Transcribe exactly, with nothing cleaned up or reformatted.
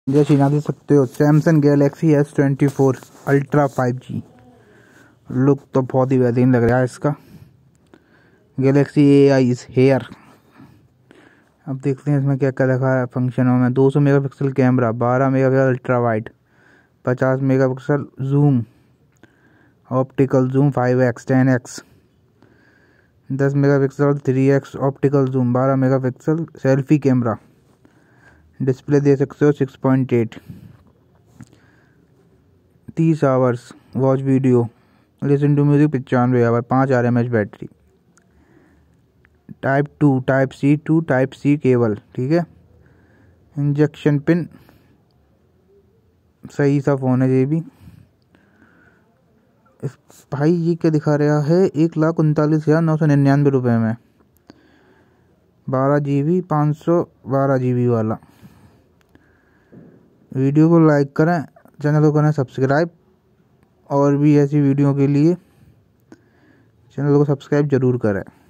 जैसे यहाँ देख सकते हो Samsung Galaxy S twenty four ultra five G. Look तो बहुत ही बेहतरीन लग रहा है इसका। Galaxy A I is here. अब देखते हैं इसमें क्या क्या रखा है फंक्शनों में। दो सौ मेगापिक्सल कैमरा, बारह मेगापिक्सल अल्ट्रा वाइड, पचास megapixel zoom, optical zoom five X ten X, दस megapixel three X optical zoom, बारह मेगापिक्सल सेल्फी कैमरा, डिस्प्ले दे सकते हो सिक्स पॉइंट एट, तीस hours watch video, listen to music पचानवे hour, पाँच R M H battery, type two type C two type C cable, ठीक है। Injection pin, सही सा फ़ोन है ये भी। इस भाई ये क्या दिखा रहा है, एक लाख उनतालीस हज़ार नौ सौ निन्यानवे रुपये में, बारह जी बी पाँच सौ बारह जी बी वाला। वीडियो को लाइक करें, चैनल को करें सब्सक्राइब, और भी ऐसी वीडियो के लिए चैनल को सब्सक्राइब ज़रूर करें।